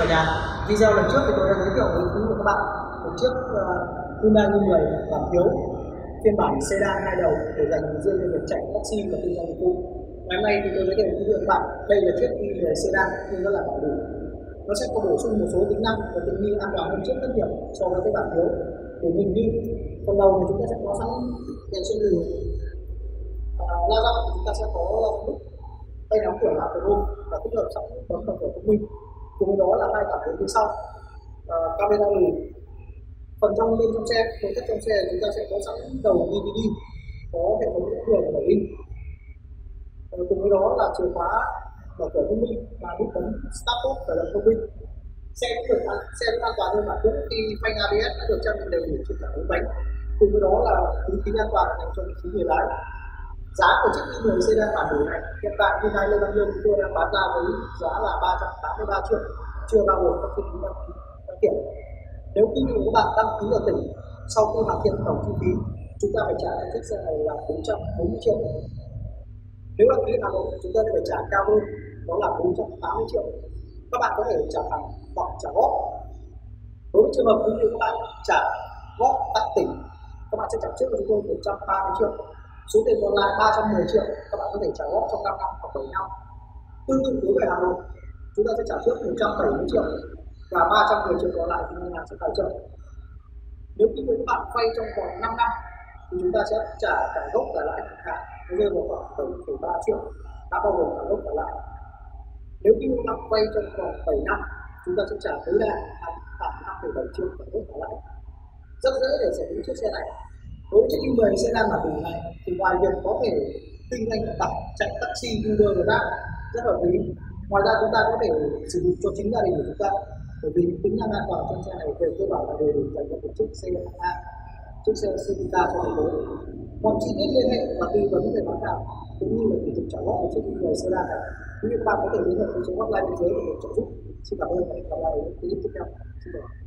cả nhà. Video lần trước thì tôi đã giới thiệu với quý vị các bạn một chiếc Hyundai U10 bản thiếu phiên bản sedan 2 đầu để dành riêng cho việc chạy taxi và kinh doanh dịch vụ. Ngày hôm nay thì tôi giới thiệu với quý vị các bạn đây là chiếc U10 sedan nhưng rất là bảo đủ. Nó sẽ có bổ sung một số tính năng và tiện nghi an toàn hơn trước rất nhiều so với cái bản thiếu. Để nhìn như phần đầu thì chúng ta sẽ có sẵn đèn xuyên đường, la răng thì chúng ta sẽ có nút tay nắm cửa là chrome và tích hợp sẵn bấm mở cửa thông minh. Cùng với đó là hai cảm biến phía sau, camera lùi. Phần trong bên trong xe, nội thất trong xe chúng ta sẽ có sẵn đầu DVD, có hệ thống dẫn đường 7 inch. Cùng với đó là chìa khóa mở cửa thông minh và nút bấm start stop khởi động thông minh. Xe cũng an toàn hơn bản cũ khi phanh ABS đã được trang bị đầy đủ trên cả 4 bánh. Cùng với đó là túi khí an toàn dành cho vị trí người lái. Giá của chiếc U10 sedan bản đủ này hiện tại Hyundai Lê Văn Lương chúng tôi đang bán ra với giá là 383 triệu, chưa bao gồm các chi phí đăng kiểm. Nếu khi các bạn đăng ký ở tỉnh, sau khi hoàn thiện tổng chi phí, chúng ta phải trả cho chiếc xe này là 440 triệu. Nếu đăng ký Hà Nội, chúng ta phải trả cao hơn, đó là 480 triệu. Các bạn có thể trả thẳng hoặc trả góp. Đối với trường hợp như các bạn trả góp tại tỉnh, các bạn sẽ trả trước cho chúng tôi 130 triệu. Số tiền còn lại 310 triệu các bạn có thể trả góp trong 5 năm hoặc 7 năm. Tương tự đối với Hà Nội, chúng ta sẽ trả trước 170 triệu và 310 triệu còn lại thì ngân hàng sẽ tài trợ. Nếu như các bạn vay trong vòng 5 năm thì chúng ta sẽ trả cả gốc cả lãi hàng tháng, rơi vào khoảng 7,3 triệu, đã bao gồm cả gốc cả lãi. Nếu như các bạn vay trong vòng 7 năm, chúng ta sẽ trả tối đa khoảng 5,7 triệu cả gốc cả lãi. Rất dễ để sở hữu chiếc xe này. Đối với chiếc U10 sedan bản đủ này thì ngoài việc có thể kinh doanh vận tải, chạy taxi, Uber, Grab rất hợp lý. Ngoài ra chúng ta có thể sử dụng cho chính gia đình của chúng ta, bởi vì tính năng an toàn trong xe này về cơ bản là đều được dành cho một chiếc xe A, chiếc xe Civic cho thành phố. Mọi chi tiết liên hệ và tư vấn về bán hàng cũng như là thủ tục trả góp của chiếc U10 sedan này, quý vị các bạn có thể liên hệ với số hotline bên dưới để được trợ giúp. Xin cảm ơn và hẹn gặp lại ở clip tiếp theo. Xin chào.